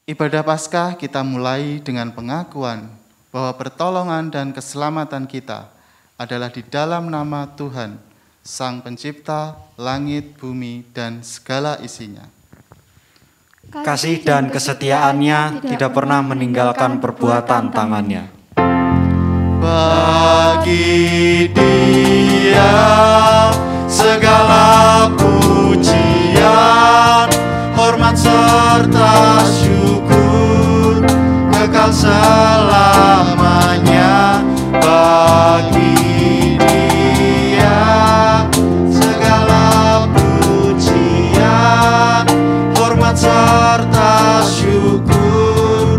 Ibadah Paskah kita mulai dengan pengakuan bahwa pertolongan dan keselamatan kita adalah di dalam nama Tuhan, Sang Pencipta langit, bumi, dan segala isinya. Kasih dan kesetiaannya tidak pernah meninggalkan perbuatan tangannya. Bagi Dia segala pujian, hormat serta syukur kekal selamanya. Bagi Dia segala pujian, hormat serta syukur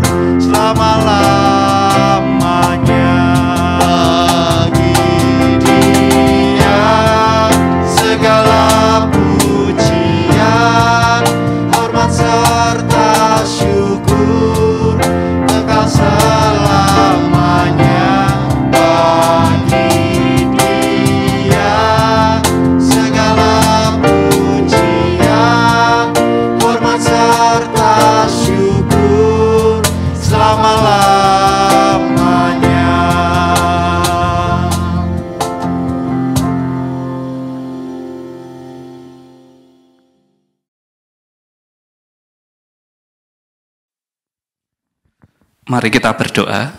selama-lamanya. Bagi Dia segala pujian, hormat serta syukur kekal selamanya. Bagi Dia segala pujian, hormat serta syukur selama-lamanya. Mari kita berdoa.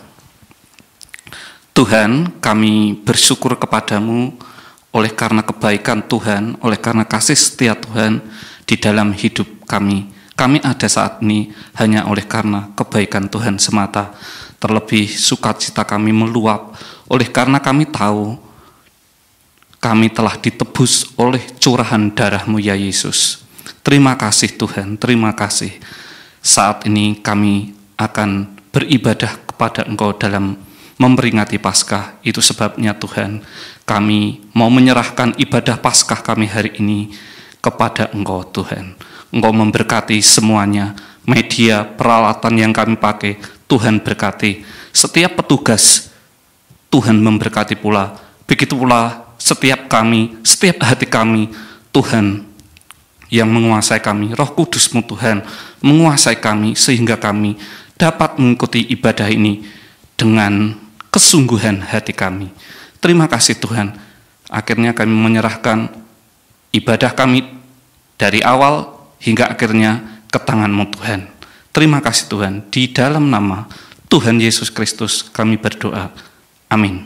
Tuhan, kami bersyukur kepadamu oleh karena kebaikan Tuhan, oleh karena kasih setia Tuhan di dalam hidup kami. Kami ada saat ini hanya oleh karena kebaikan Tuhan semata. Terlebih sukacita kami meluap oleh karena kami tahu kami telah ditebus oleh curahan darah-Mu ya Yesus. Terima kasih Tuhan, terima kasih. Saat ini kami akan beribadah kepada Engkau dalam memperingati Paskah. Itu sebabnya Tuhan, kami mau menyerahkan ibadah Paskah kami hari ini kepada Engkau Tuhan. Engkau memberkati semuanya, media, peralatan yang kami pakai, Tuhan berkati. Setiap petugas, Tuhan memberkati pula. Begitu pula setiap kami, setiap hati kami, Tuhan yang menguasai kami. Roh Kudus-Mu Tuhan menguasai kami sehingga kami dapat mengikuti ibadah ini dengan kesungguhan hati kami. Terima kasih Tuhan. Akhirnya kami menyerahkan ibadah kami dari awal hingga akhirnya ke tangan-Mu Tuhan. Terima kasih Tuhan. Di dalam nama Tuhan Yesus Kristus kami berdoa. Amin.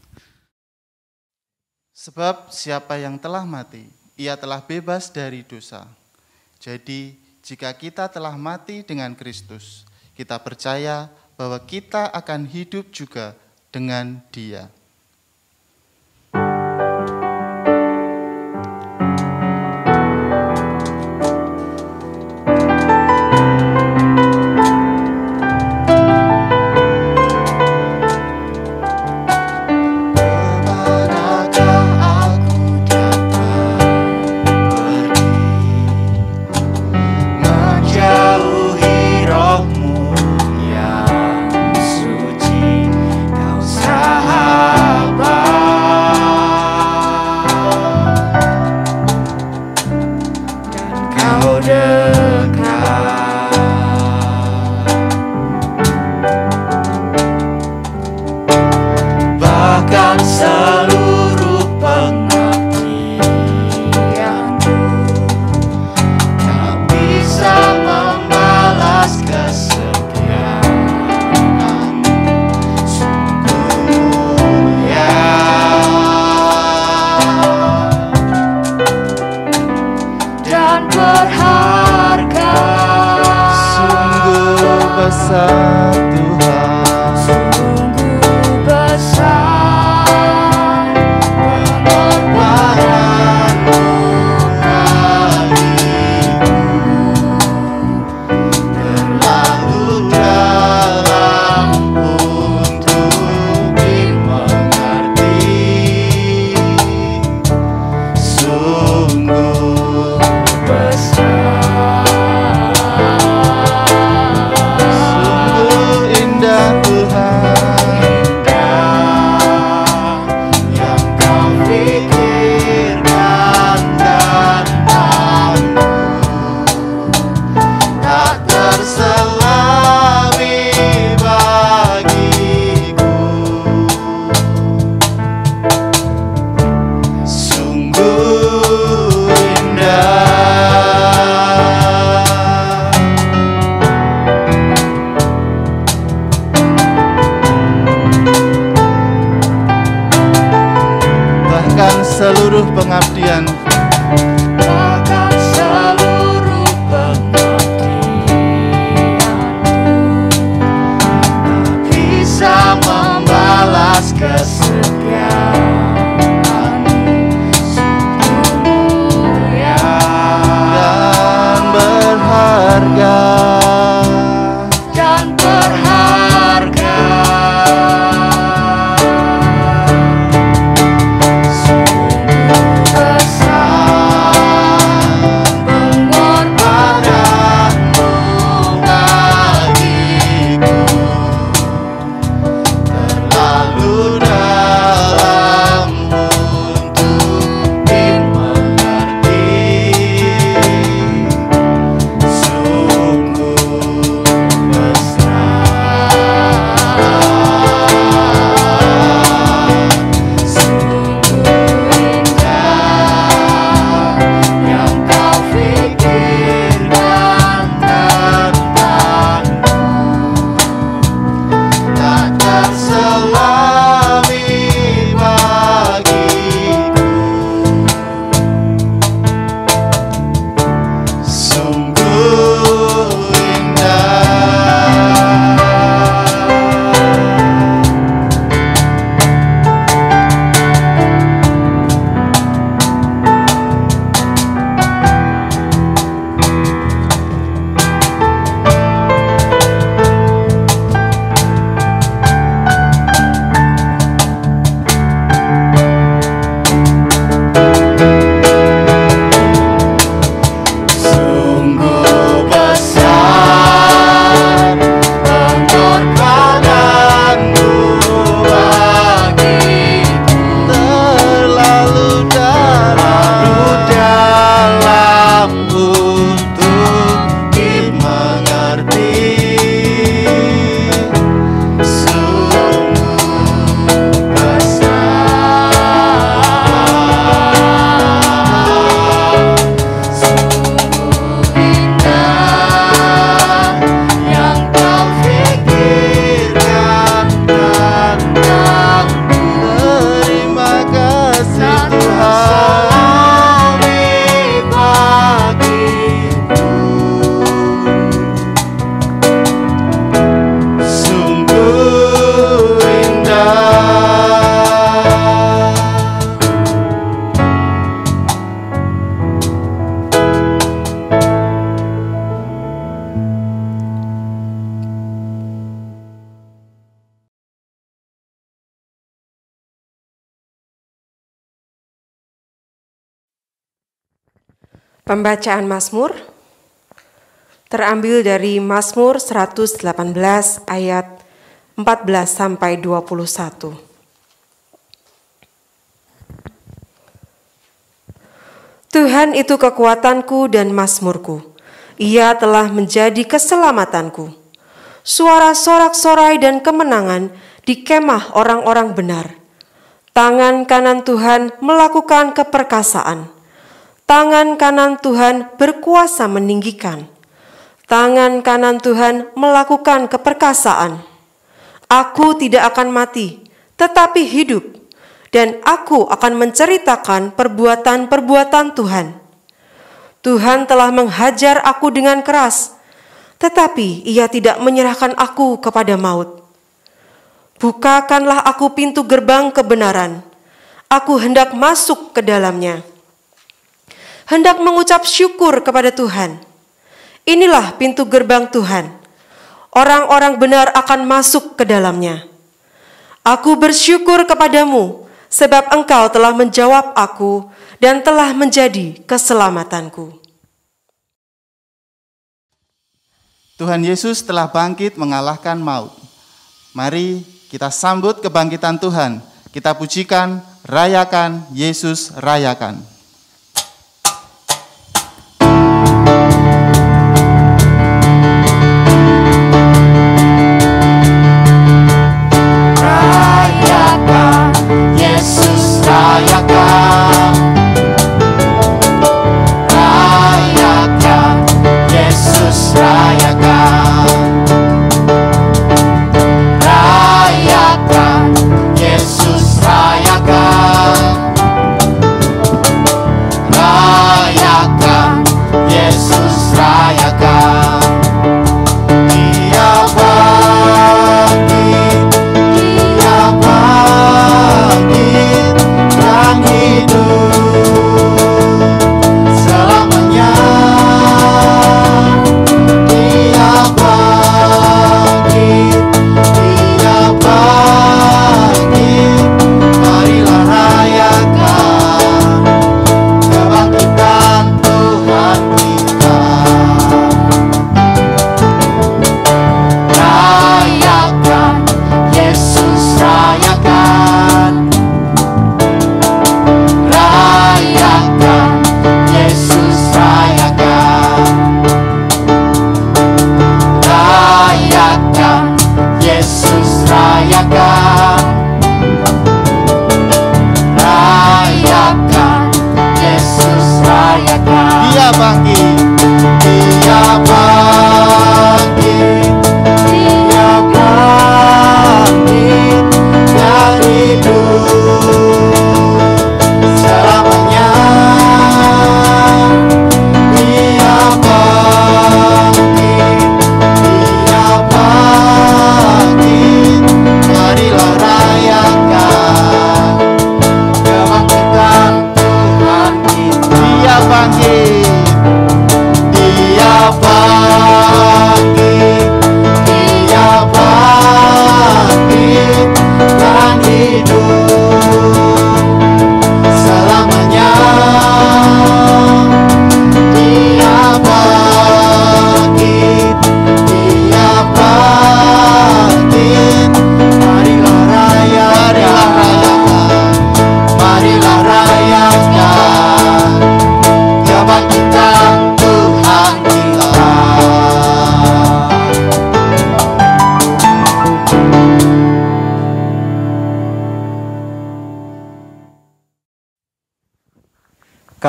Sebab siapa yang telah mati, ia telah bebas dari dosa. Jadi jika kita telah mati dengan Kristus, kita percaya bahwa kita akan hidup juga dengan Dia. dan bahkan seluruh pengabdianku tak bisa membalas kesetiaanmu. Sungguh mulia dan berharga. dan berharga. Sungguh besar pengorbananmu bagiku, terlalu dalam untuk dimengerti. Sungguh besar, sungguh indah yang kau pikirkan tentangku, Tak terselami bagiku. Sungguh indah. sungguh besar pengorbananmu bagiku, Terlalu dalam untuk dimengerti. Sungguh besar, sungguh indah yang kau pikirkan tentangku. Terima kasih Tak Tuhan. terselami bagiku. Sungguh indah. Pembacaan Mazmur terambil dari Mazmur 118 ayat 14 sampai 21. Tuhan itu kekuatanku dan mazmurku. Ia telah menjadi keselamatanku. Suara sorak-sorai dan kemenangan di kemah orang-orang benar. Tangan kanan Tuhan melakukan keperkasaan. Tangan kanan Tuhan berkuasa meninggikan. Tangan kanan Tuhan melakukan keperkasaan. Aku tidak akan mati, tetapi hidup, dan aku akan menceritakan perbuatan-perbuatan Tuhan. Tuhan telah menghajar aku dengan keras, tetapi Ia tidak menyerahkan aku kepada maut. Bukakanlah aku pintu gerbang kebenaran. Aku hendak masuk ke dalamnya. Hendak mengucap syukur kepada Tuhan. Inilah pintu gerbang Tuhan. Orang-orang benar akan masuk ke dalamnya. Aku bersyukur kepadamu, sebab Engkau telah menjawab aku dan telah menjadi keselamatanku. Tuhan Yesus telah bangkit mengalahkan maut. Mari kita sambut kebangkitan Tuhan. Kita pujikan, rayakan, Yesus rayakan.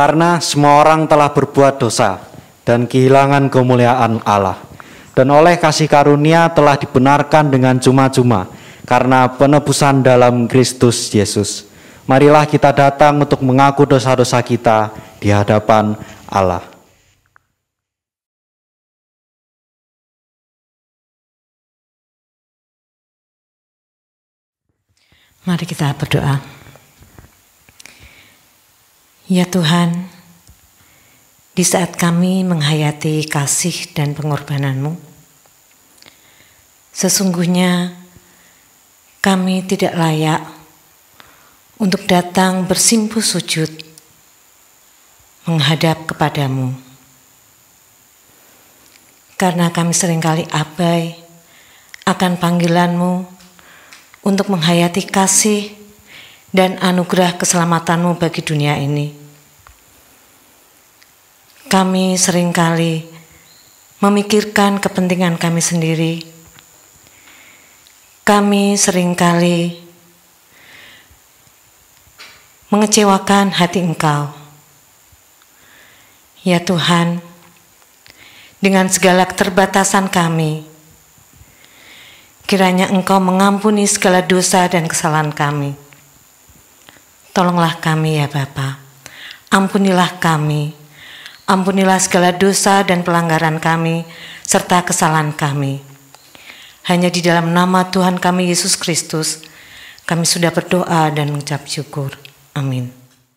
Karena semua orang telah berbuat dosa dan kehilangan kemuliaan Allah, dan oleh kasih karunia telah dibenarkan dengan cuma-cuma karena penebusan dalam Kristus Yesus. Marilah kita datang untuk mengaku dosa-dosa kita di hadapan Allah. Mari kita berdoa. Ya Tuhan, di saat kami menghayati kasih dan pengorbanan-Mu, sesungguhnya kami tidak layak untuk datang bersimpuh sujud menghadap kepadamu. Karena kami seringkali abai akan panggilan-Mu untuk menghayati kasih dan anugerah keselamatan-Mu bagi dunia ini. Kami seringkali memikirkan kepentingan kami sendiri. Kami seringkali mengecewakan hati Engkau. Ya Tuhan, dengan segala keterbatasan kami, kiranya Engkau mengampuni segala dosa dan kesalahan kami. Tolonglah kami ya Bapa, ampunilah kami, ampunilah segala dosa dan pelanggaran kami, serta kesalahan kami. Hanya di dalam nama Tuhan kami Yesus Kristus, kami sudah berdoa dan mengucap syukur. Amin.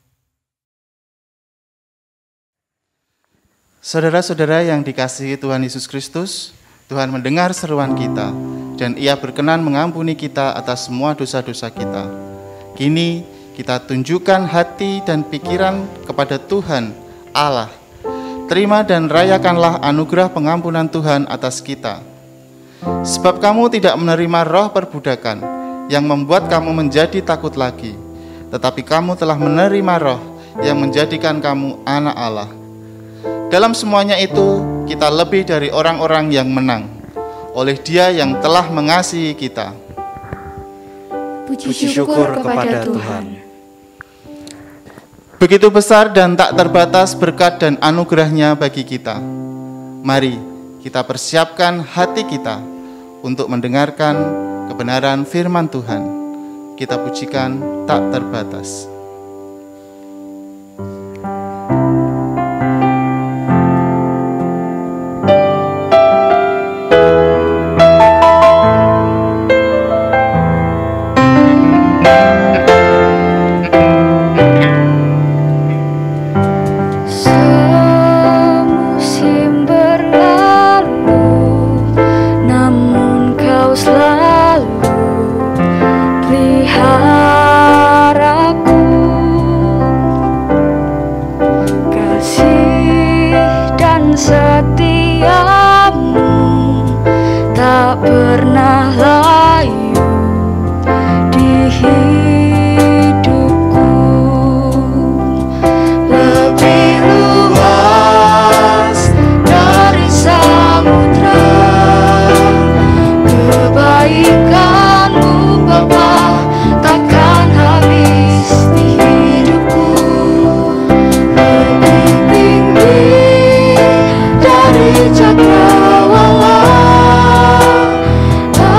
Saudara-saudara yang dikasihi Tuhan Yesus Kristus, Tuhan mendengar seruan kita, dan Ia berkenan mengampuni kita atas semua dosa-dosa kita. Kini kita tunjukkan hati dan pikiran kepada Tuhan Allah. Terima dan rayakanlah anugerah pengampunan Tuhan atas kita. Sebab kamu tidak menerima roh perbudakan yang membuat kamu menjadi takut lagi, tetapi kamu telah menerima roh yang menjadikan kamu anak Allah. Dalam semuanya itu, kita lebih dari orang-orang yang menang, oleh Dia yang telah mengasihi kita. Puji syukur kepada Tuhan. Begitu besar dan tak terbatas berkat dan anugerah-Nya bagi kita. Mari kita persiapkan hati kita untuk mendengarkan kebenaran firman Tuhan. Kita pujikan tak terbatas. Semusim berlalu, namun Kau selalu peliharaku. Kasih dan setiamu tak pernah layu di hidupku. Lebih luas dari samudra kebaikan-Mu Bapa, takkan habis di hidupku. Lebih tinggi dari cakrawala,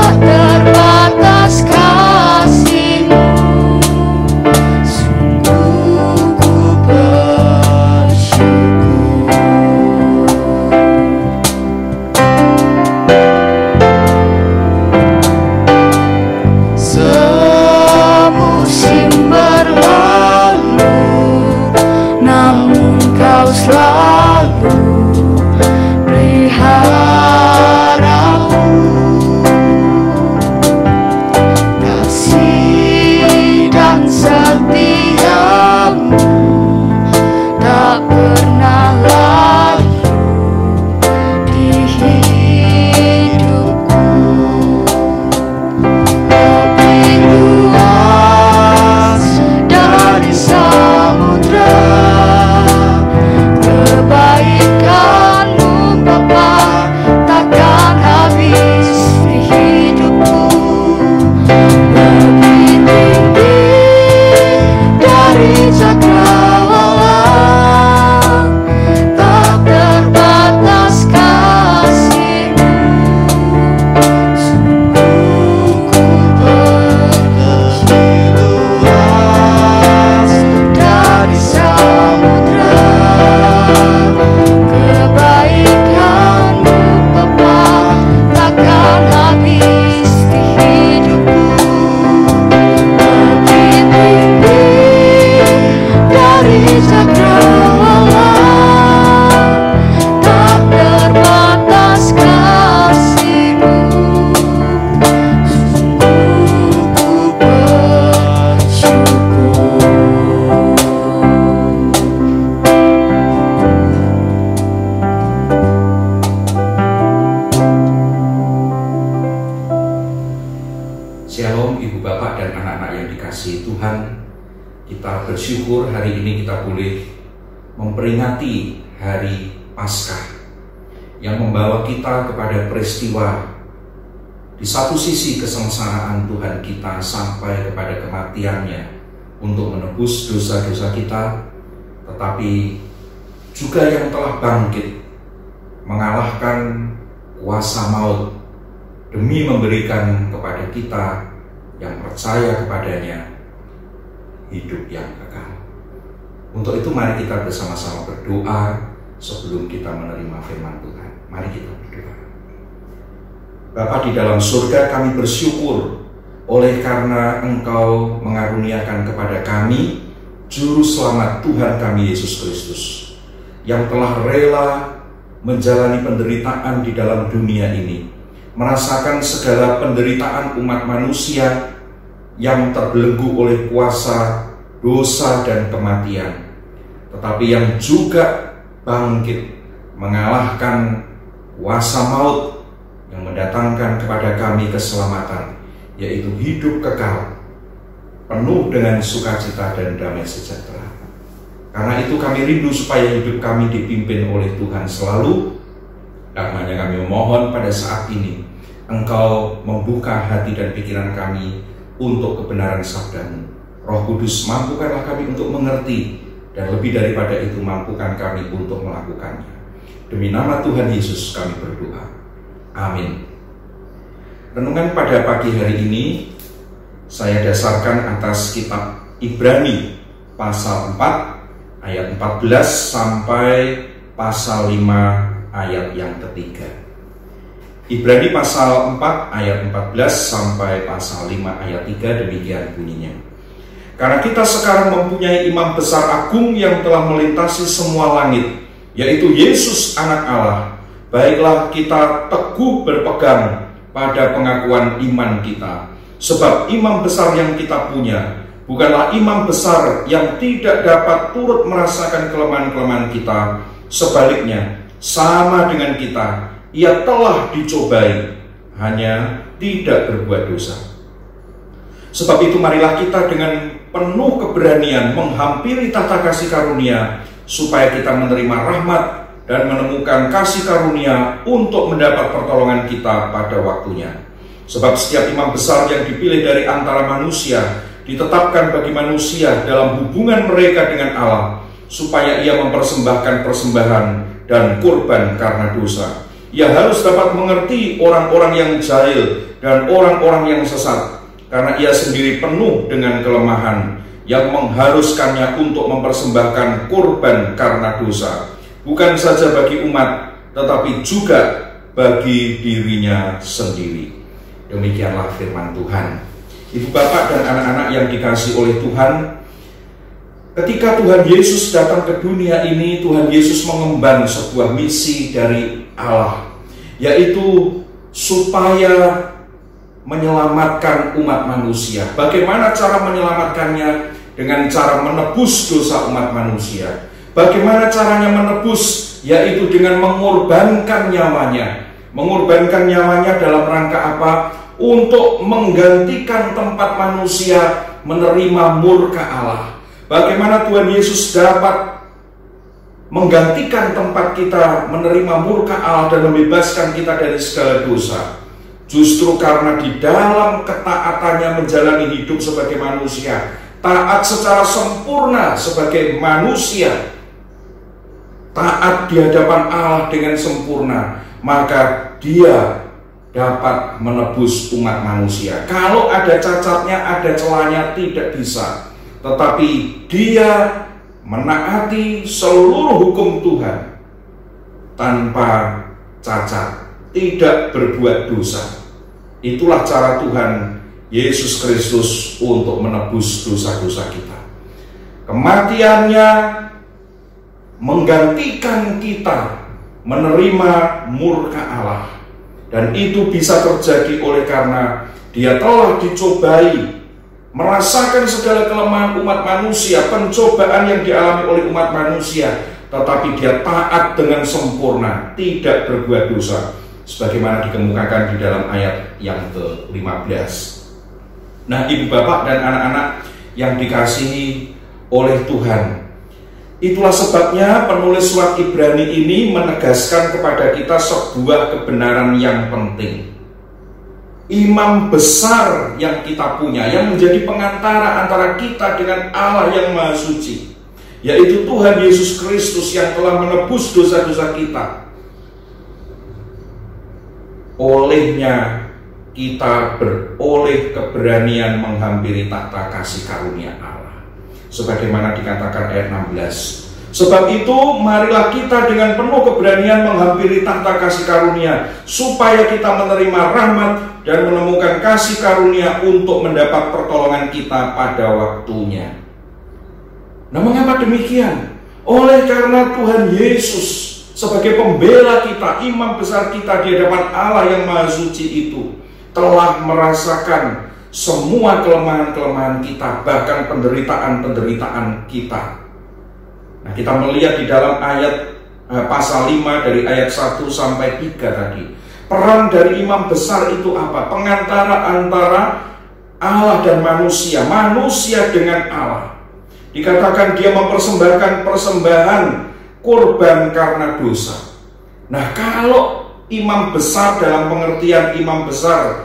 bersyukur hari ini kita boleh memperingati hari Paskah yang membawa kita kepada peristiwa di satu sisi kesengsaraan Tuhan kita sampai kepada kematiannya untuk menebus dosa-dosa kita, tetapi juga yang telah bangkit mengalahkan kuasa maut demi memberikan kepada kita yang percaya kepadanya hidup yang kekal. Untuk itu mari kita bersama-sama berdoa sebelum kita menerima firman Tuhan. Mari kita berdoa. Bapa di dalam surga, kami bersyukur oleh karena Engkau mengaruniakan kepada kami Juru Selamat Tuhan kami Yesus Kristus yang telah rela menjalani penderitaan di dalam dunia ini, merasakan segala penderitaan umat manusia yang terbelenggu oleh kuasa dosa dan kematian, tetapi yang juga bangkit mengalahkan kuasa maut yang mendatangkan kepada kami keselamatan, yaitu hidup kekal penuh dengan sukacita dan damai sejahtera. Karena itu kami rindu supaya hidup kami dipimpin oleh Tuhan selalu. Karenanya kami memohon pada saat ini Engkau membuka hati dan pikiran kami untuk kebenaran sabda-Mu. Roh Kudus, mampukanlah kami untuk mengerti, dan lebih daripada itu mampukan kami untuk melakukannya. Demi nama Tuhan Yesus kami berdoa. Amin. Renungan pada pagi hari ini saya dasarkan atas kitab Ibrani pasal 4 ayat 14 sampai pasal 5 ayat yang ketiga. Ibrani pasal 4 ayat 14 sampai pasal 5 ayat 3 demikian bunyinya. Karena kita sekarang mempunyai imam besar agung yang telah melintasi semua langit, yaitu Yesus anak Allah, baiklah kita teguh berpegang pada pengakuan iman kita. Sebab imam besar yang kita punya bukanlah imam besar yang tidak dapat turut merasakan kelemahan-kelemahan kita. Sebaliknya, sama dengan kita, ia telah dicobai, hanya tidak berbuat dosa. Sebab itu marilah kita dengan penuh keberanian menghampiri tahta kasih karunia, supaya kita menerima rahmat dan menemukan kasih karunia untuk mendapat pertolongan kita pada waktunya. Sebab setiap imam besar yang dipilih dari antara manusia ditetapkan bagi manusia dalam hubungan mereka dengan Allah, supaya ia mempersembahkan persembahan dan kurban karena dosa. Ia harus dapat mengerti orang-orang yang jahil dan orang-orang yang sesat, karena ia sendiri penuh dengan kelemahan yang mengharuskannya untuk mempersembahkan kurban karena dosa, bukan saja bagi umat, tetapi juga bagi dirinya sendiri. Demikianlah firman Tuhan. Ibu bapak dan anak-anak yang dikasihi oleh Tuhan, ketika Tuhan Yesus datang ke dunia ini, Tuhan Yesus mengemban sebuah misi dari Allah, yaitu supaya menyelamatkan umat manusia. Bagaimana cara menyelamatkannya? Dengan cara menebus dosa umat manusia. Bagaimana caranya menebus? Yaitu dengan mengorbankan nyawanya. Mengorbankan nyawanya dalam rangka apa? Untuk menggantikan tempat manusia menerima murka Allah. Bagaimana Tuhan Yesus dapat menggantikan tempat kita menerima murka Allah dan membebaskan kita dari segala dosa? Justru karena di dalam ketaatannya menjalani hidup sebagai manusia, taat secara sempurna sebagai manusia, taat di hadapan Allah dengan sempurna, maka dia dapat menebus umat manusia. Kalau ada cacatnya, ada celahnya, tidak bisa. Tetapi dia menaati seluruh hukum Tuhan tanpa cacat, tidak berbuat dosa. Itulah cara Tuhan Yesus Kristus untuk menebus dosa-dosa kita. Kematiannya menggantikan kita menerima murka Allah. Dan itu bisa terjadi oleh karena dia telah dicobai, merasakan segala kelemahan umat manusia, pencobaan yang dialami oleh umat manusia, tetapi dia taat dengan sempurna, tidak berbuat dosa, sebagaimana dikemukakan di dalam ayat yang ke-15. Nah, ibu bapak dan anak-anak yang dikasihi oleh Tuhan. Itulah sebabnya penulis surat Ibrani ini menegaskan kepada kita sebuah kebenaran yang penting. Imam besar yang kita punya, yang menjadi pengantara antara kita dengan Allah yang Maha Suci, yaitu Tuhan Yesus Kristus yang telah menebus dosa-dosa kita. Olehnya kita beroleh keberanian menghampiri takhta kasih karunia Allah. Sebagaimana dikatakan ayat 16. Sebab itu marilah kita dengan penuh keberanian menghampiri takhta kasih karunia, supaya kita menerima rahmat dan menemukan kasih karunia untuk mendapat pertolongan kita pada waktunya. Nah, mengapa demikian? Oleh karena Tuhan Yesus sebagai pembela kita, imam besar kita di hadapan Allah yang Maha Suci itu telah merasakan semua kelemahan-kelemahan kita, bahkan penderitaan-penderitaan kita. Nah, kita melihat di dalam ayat pasal 5 dari ayat 1 sampai 3 tadi. Peran dari imam besar itu apa? Pengantara antara Allah dan manusia, manusia dengan Allah. Dikatakan dia mempersembahkan persembahan kurban karena dosa. Nah, kalau imam besar dalam pengertian imam besar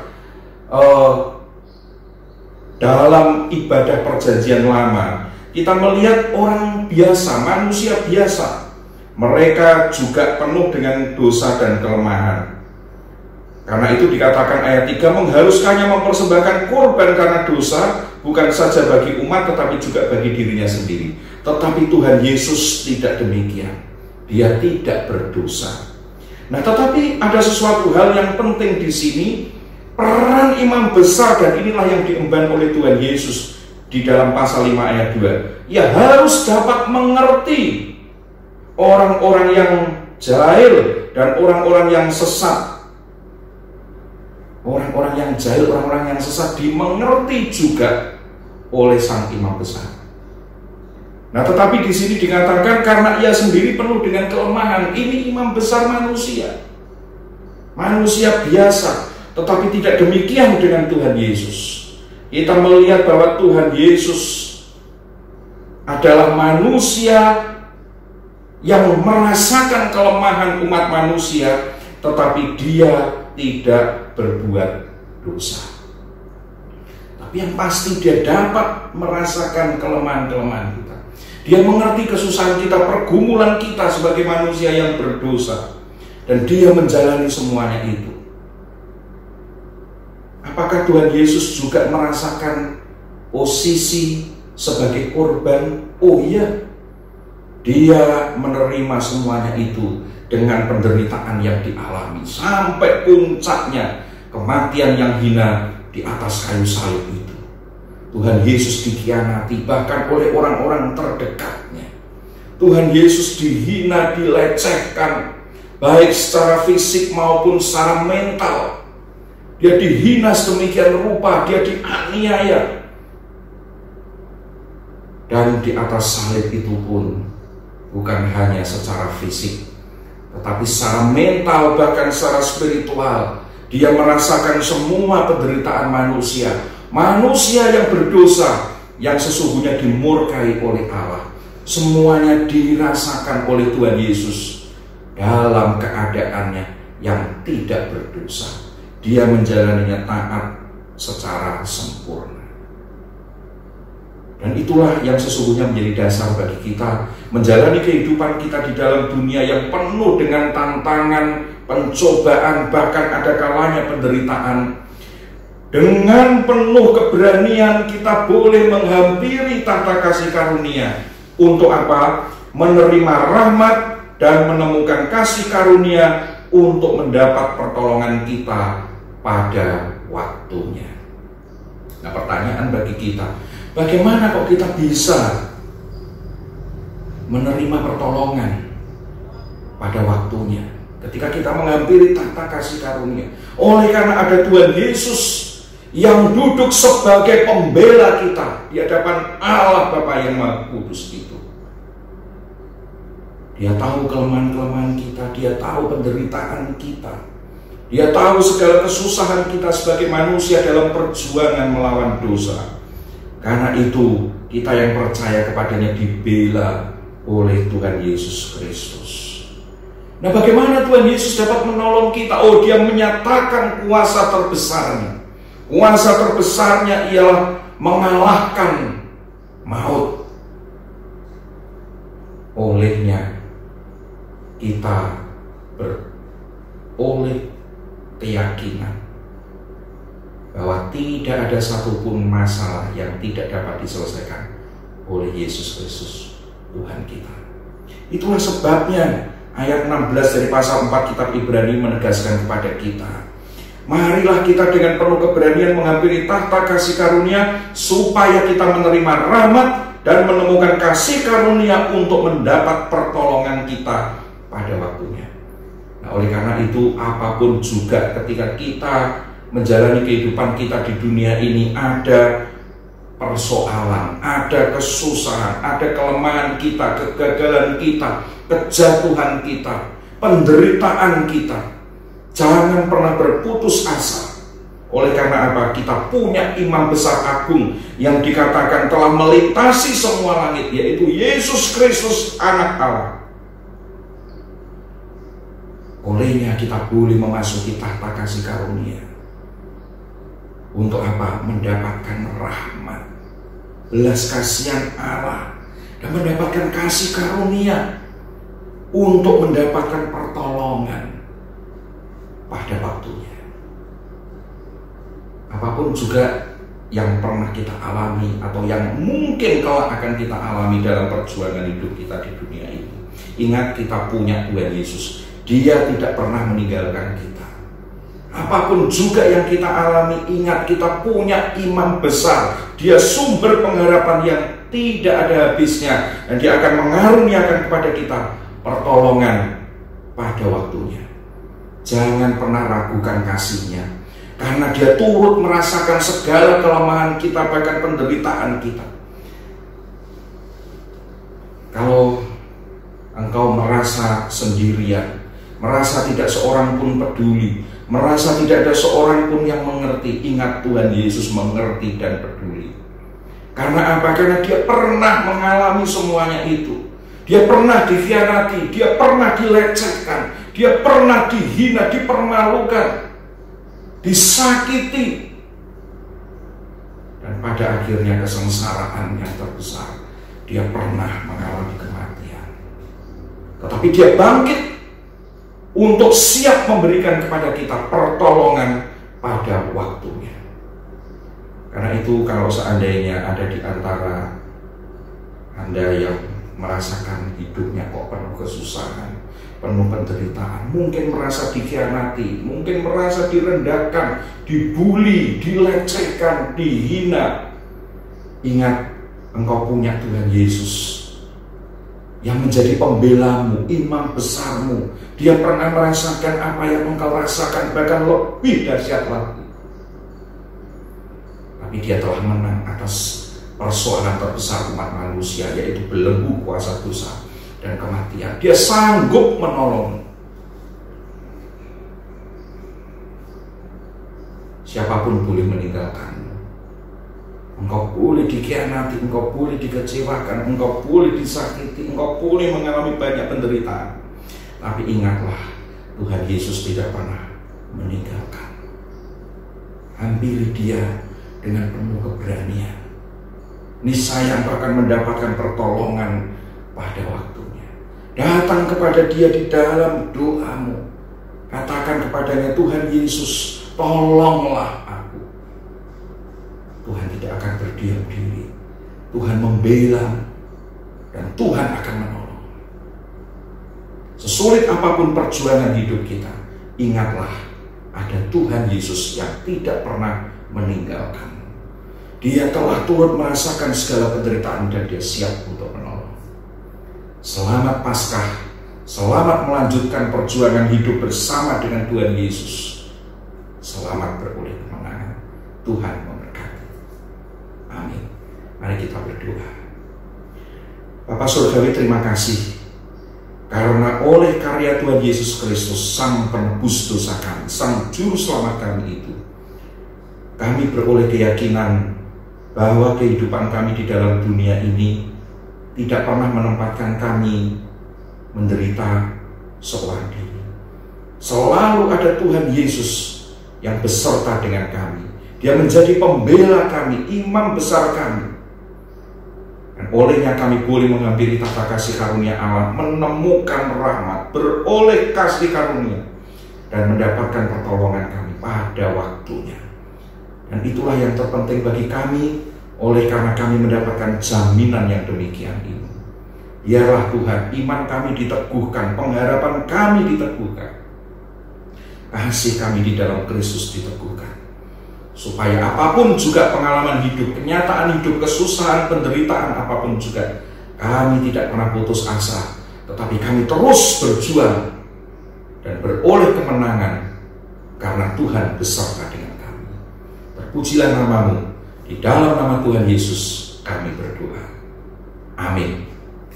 dalam ibadah perjanjian lama, kita melihat orang biasa, manusia biasa. Mereka juga penuh dengan dosa dan kelemahan. Karena itu dikatakan ayat 3, mengharuskannya mempersembahkan kurban karena dosa, bukan saja bagi umat tetapi juga bagi dirinya sendiri. Tetapi Tuhan Yesus tidak demikian. Dia tidak berdosa. Nah, tetapi ada sesuatu hal yang penting di sini. Peran imam besar, dan inilah yang diemban oleh Tuhan Yesus di dalam pasal 5 ayat 2. Ia harus dapat mengerti orang-orang yang jahil dan orang-orang yang sesat. Orang-orang yang jahil, orang-orang yang sesat dimengerti juga oleh sang imam besar. Nah, tetapi di sini dikatakan karena ia sendiri penuh dengan kelemahan. Ini imam besar manusia. Manusia biasa. Tetapi tidak demikian dengan Tuhan Yesus. Kita melihat bahwa Tuhan Yesus adalah manusia yang merasakan kelemahan umat manusia, tetapi dia tidak berbuat dosa. Tapi yang pasti dia dapat merasakan kelemahan-kelemahan kita. Dia mengerti kesusahan kita, pergumulan kita sebagai manusia yang berdosa, dan dia menjalani semuanya itu. Apakah Tuhan Yesus juga merasakan posisi sebagai korban? Oh iya, dia menerima semuanya itu dengan penderitaan yang dialami sampai puncaknya kematian yang hina di atas kayu salib itu. Tuhan Yesus dikhianati bahkan oleh orang-orang terdekatnya. Tuhan Yesus dihina, dilecehkan baik secara fisik maupun secara mental. Dia dihina sedemikian rupa, dia dianiaya. Dan di atas salib itu pun bukan hanya secara fisik, tetapi secara mental, bahkan secara spiritual. Dia merasakan semua penderitaan manusia. Manusia yang berdosa, yang sesungguhnya dimurkai oleh Allah. Semuanya dirasakan oleh Tuhan Yesus dalam keadaannya yang tidak berdosa. Dia menjalaninya taat secara sempurna. Dan itulah yang sesungguhnya menjadi dasar bagi kita menjalani kehidupan kita di dalam dunia yang penuh dengan tantangan, pencobaan, bahkan ada kalanya penderitaan. Dengan penuh keberanian kita boleh menghampiri takhta kasih karunia. Untuk apa? Menerima rahmat dan menemukan kasih karunia untuk mendapat pertolongan kita pada waktunya. Nah, pertanyaan bagi kita, bagaimana kok kita bisa menerima pertolongan pada waktunya ketika kita menghampiri takhta kasih karunia? Oleh karena ada Tuhan Yesus yang duduk sebagai pembela kita di hadapan Allah Bapa yang Maha Kudus itu. Dia tahu kelemahan-kelemahan kita, dia tahu penderitaan kita, dia tahu segala kesusahan kita sebagai manusia dalam perjuangan melawan dosa. Karena itu kita yang percaya kepadanya dibela oleh Tuhan Yesus Kristus. Nah, bagaimana Tuhan Yesus dapat menolong kita? Oh, Dia menyatakan kuasa terbesarnya. Kuasa terbesarnya ialah mengalahkan maut. Olehnya kita beroleh keyakinan bahwa tidak ada satupun masalah yang tidak dapat diselesaikan oleh Yesus Kristus Tuhan kita. Itulah sebabnya ayat 16 dari pasal 4 kitab Ibrani menegaskan kepada kita, marilah kita dengan penuh keberanian menghampiri tahta kasih karunia supaya kita menerima rahmat dan menemukan kasih karunia untuk mendapat pertolongan kita pada waktunya. Nah, oleh karena itu, apapun juga ketika kita menjalani kehidupan kita di dunia ini, ada persoalan, ada kesusahan, ada kelemahan kita, kegagalan kita, kejatuhan kita, penderitaan kita, jangan pernah berputus asa. Oleh karena apa? Kita punya imam besar agung yang dikatakan telah melintasi semua langit, yaitu Yesus Kristus Anak Allah. Olehnya kita boleh memasuki tahta kasih karunia. Untuk apa? Mendapatkan rahmat, belas kasihan Allah, dan mendapatkan kasih karunia untuk mendapatkan pertolongan pada waktunya. Apapun juga yang pernah kita alami atau yang mungkin kelak akan kita alami dalam perjuangan hidup kita di dunia ini, ingat kita punya Tuhan Yesus. Dia tidak pernah meninggalkan kita. Apapun juga yang kita alami, ingat kita punya imam besar. Dia sumber pengharapan yang tidak ada habisnya, dan Dia akan mengaruniakan kepada kita pertolongan pada waktunya. Jangan pernah ragukan kasih-Nya, karena Dia turut merasakan segala kelemahan kita, bahkan penderitaan kita. Kalau engkau merasa sendirian, merasa tidak seorang pun peduli, merasa tidak ada seorang pun yang mengerti, ingat Tuhan Yesus mengerti dan peduli. Karena apa? Karena Dia pernah mengalami semuanya itu. Dia pernah dikhianati, Dia pernah dilecehkan, Dia pernah dihina, dipermalukan, disakiti, dan pada akhirnya kesengsaraan yang terbesar, Dia pernah mengalami kematian. Tetapi Dia bangkit untuk siap memberikan kepada kita pertolongan pada waktunya. Karena itu, kalau seandainya ada di antara Anda yang merasakan hidupnya kok penuh kesusahan, penuh penderitaan, mungkin merasa dikhianati, mungkin merasa direndahkan, dibuli, dilecehkan, dihina, ingat, engkau punya Tuhan Yesus yang menjadi pembelamu, imam besarmu. Dia pernah merasakan apa yang engkau rasakan, bahkan lebih dahsyat lagi. Tapi Dia telah menang atas persoalan terbesar umat manusia, yaitu belenggu kuasa dosa dan kematian. Dia sanggup menolong. Siapapun boleh meninggalkanmu. Engkau boleh dikhianati, engkau boleh dikecewakan, engkau boleh disakiti, engkau boleh mengalami banyak penderitaan. Tapi ingatlah, Tuhan Yesus tidak pernah meninggalkan. Hampiri Dia dengan penuh keberanian. Niscaya engkau akan mendapatkan pertolongan pada waktunya. Datang kepada Dia di dalam doamu. Katakan kepadanya, Tuhan Yesus, tolonglah aku. Tuhan tidak akan berdiam diri. Tuhan membela, dan Tuhan akan menolong. Sesulit apapun perjuangan hidup kita, ingatlah ada Tuhan Yesus yang tidak pernah meninggalkan. Dia telah turut merasakan segala penderitaan dan Dia siap untuk menolong. Selamat Paskah, selamat melanjutkan perjuangan hidup bersama dengan Tuhan Yesus. Selamat beroleh kemenangan. Tuhan memberkati. Amin. Mari kita berdoa. Bapa Surgawi, terima kasih karena oleh karya Tuhan Yesus Kristus, Sang Penebus dosa kami, Sang Juru Selamat kami itu, kami beroleh keyakinan bahwa kehidupan kami di dalam dunia ini tidak pernah menempatkan kami menderita seorang diri. Selalu ada Tuhan Yesus yang beserta dengan kami. Dia menjadi pembela kami, imam besar kami. Dan olehnya kami boleh menghampiri tata kasih karunia Allah, menemukan rahmat, beroleh kasih karunia, dan mendapatkan pertolongan kami pada waktunya. Dan itulah yang terpenting bagi kami, oleh karena kami mendapatkan jaminan yang demikian ini. Biarlah Tuhan iman kami diteguhkan, pengharapan kami diteguhkan, kasih kami di dalam Kristus diteguhkan, supaya apapun juga pengalaman hidup, kenyataan hidup, kesusahan, penderitaan apapun juga, kami tidak pernah putus asa, tetapi kami terus berjuang dan beroleh kemenangan karena Tuhan beserta dengan kami. Terpujilah nama-Mu. Di dalam nama Tuhan Yesus kami berdoa. Amin.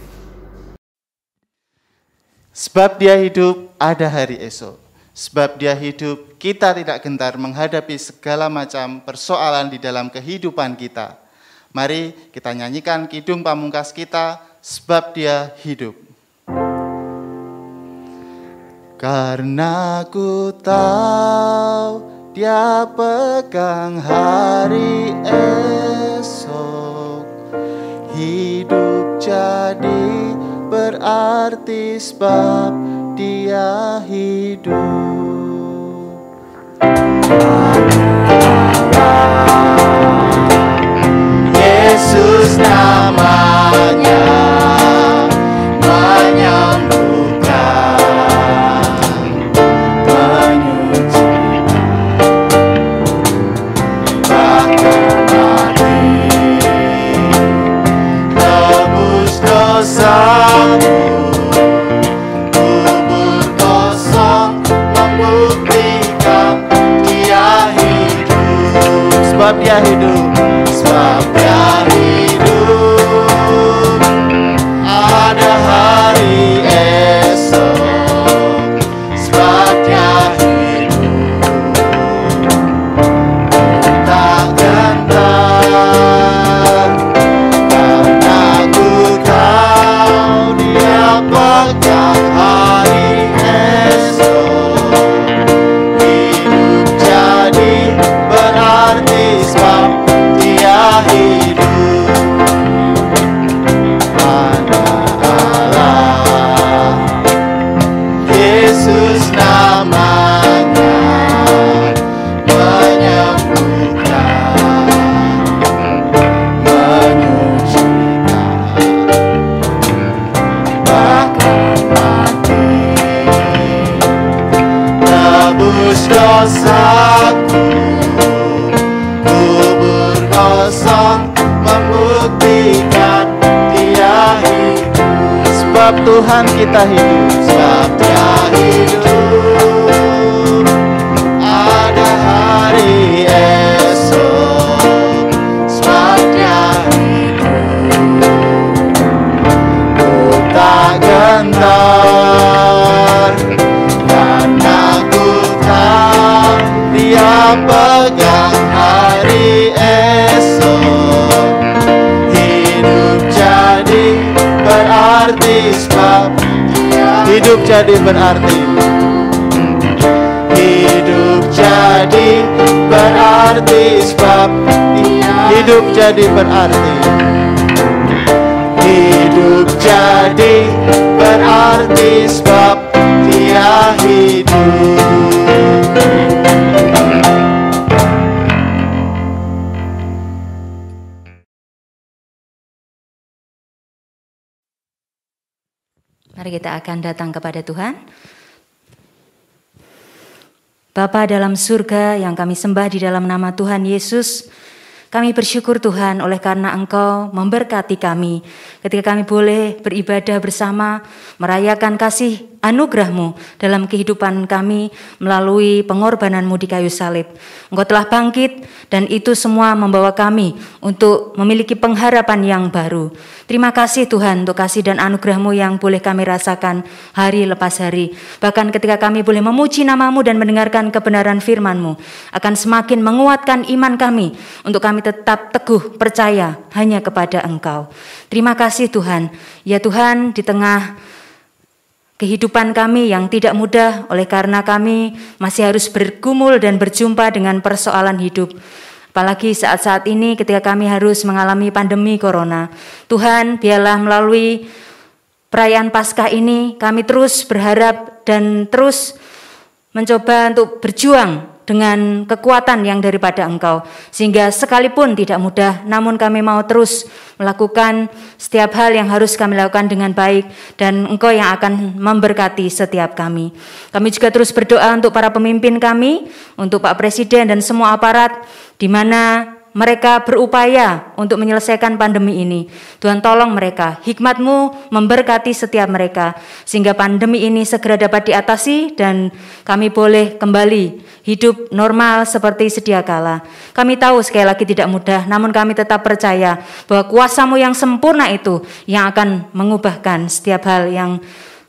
Sebab Dia hidup, ada hari esok. Sebab Dia hidup, kita tidak gentar menghadapi segala macam persoalan di dalam kehidupan kita. Mari kita nyanyikan kidung pamungkas kita, Sebab Dia hidup. Karena ku tahu Dia pegang hari esok, hidup jadi berarti sebab Dia hidup. Yesus namanya menyembuhkan, menyucikan, bahkan mati, tebus dosamu, kubur kosong membuktikan Dia hidup. Sebab Dia hidup, sebab Dia hidup, ada hari esok. Sebab Dia hidup, tak gentar, karena ku tahu Dia pegang hari esok. Hidup jadi berarti sebab Dia hidup. Anak Allah, Yesus namanya menyembuhkan, menyucikan, bahkan mati, tebus dosaku, kubur kosong membuktikan Dia hidup. Sebab Tuhan kita hidup, sebab Dia hidup, ada hari esok. Sebab Dia hidup, ku tak gentar, karena ku tahu Dia pegang hari esok. Hidup jadi berarti sebab hidup jadi berarti, hidup jadi berarti sebab hidup jadi berarti, hidup jadi berarti sebab Dia hidup. Mari kita akan datang kepada Tuhan. Bapa dalam surga yang kami sembah di dalam nama Tuhan Yesus, kami bersyukur Tuhan oleh karena Engkau memberkati kami ketika kami boleh beribadah bersama, merayakan kasih anugerah-Mu dalam kehidupan kami melalui pengorbanan-Mu di kayu salib. Engkau telah bangkit dan itu semua membawa kami untuk memiliki pengharapan yang baru. Terima kasih Tuhan untuk kasih dan anugerah-Mu yang boleh kami rasakan hari lepas hari. Bahkan ketika kami boleh memuji nama-Mu dan mendengarkan kebenaran firman-Mu, akan semakin menguatkan iman kami untuk kami tetap teguh percaya hanya kepada Engkau. Terima kasih Tuhan. Ya Tuhan, di tengah kehidupan kami yang tidak mudah oleh karena kami masih harus bergumul dan berjumpa dengan persoalan hidup. Apalagi saat-saat ini ketika kami harus mengalami pandemi corona. Tuhan, biarlah melalui perayaan Paskah ini kami terus berharap dan terus mencoba untuk berjuang dengan kekuatan yang daripada Engkau. Sehingga sekalipun tidak mudah, namun kami mau terus melakukan setiap hal yang harus kami lakukan dengan baik, dan Engkau yang akan memberkati setiap kami. Kami juga terus berdoa untuk para pemimpin kami, untuk Pak Presiden dan semua aparat, di mana mereka berupaya untuk menyelesaikan pandemi ini. Tuhan, tolong mereka, hikmat-Mu memberkati setiap mereka, sehingga pandemi ini segera dapat diatasi dan kami boleh kembali hidup normal seperti sedia kala. Kami tahu sekali lagi tidak mudah, namun kami tetap percaya bahwa kuasa-Mu yang sempurna itu yang akan mengubahkan setiap hal yang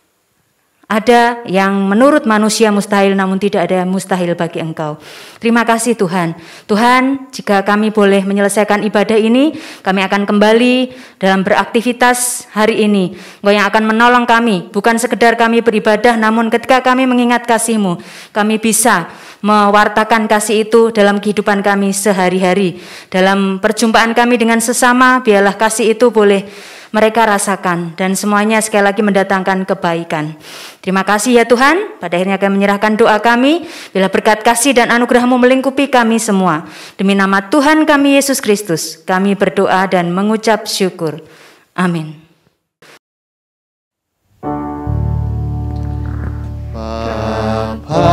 ada yang menurut manusia mustahil, namun tidak ada yang mustahil bagi Engkau. Terima kasih Tuhan. Tuhan, jika kami boleh menyelesaikan ibadah ini, kami akan kembali dalam beraktivitas hari ini. Engkau yang akan menolong kami, bukan sekedar kami beribadah, namun ketika kami mengingat kasih-Mu, kami bisa mewartakan kasih itu dalam kehidupan kami sehari-hari. Dalam perjumpaan kami dengan sesama, biarlah kasih itu boleh mereka rasakan, dan semuanya sekali lagi mendatangkan kebaikan. Terima kasih ya Tuhan. Pada akhirnya kami menyerahkan doa kami, bila berkat kasih dan anugerah-Mu melingkupi kami semua. Demi nama Tuhan kami Yesus Kristus, kami berdoa dan mengucap syukur. Amin. Bapa,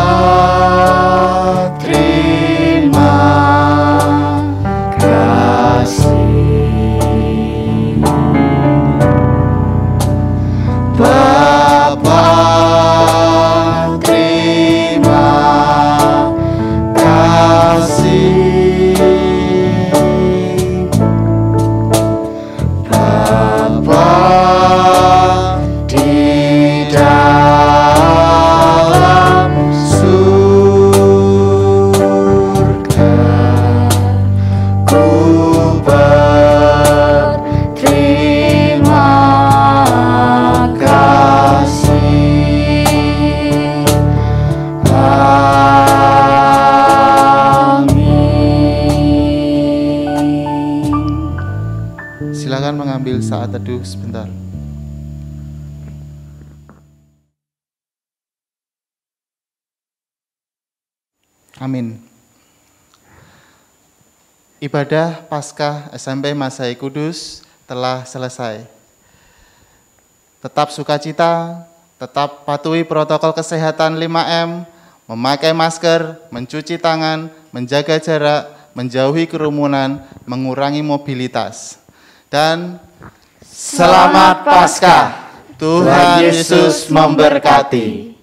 terima kasih. Bapa, terima kasih. Bapa di dalam surga, ku berterima kasih. Amin. Silakan mengambil saat teduh sebentar. Amin. Ibadah Paskah SMP Masai Kudus telah selesai. Tetap sukacita, tetap patuhi protokol kesehatan 5M, memakai masker, mencuci tangan, menjaga jarak, menjauhi kerumunan, mengurangi mobilitas. Dan selamat Paskah. Tuhan Yesus memberkati.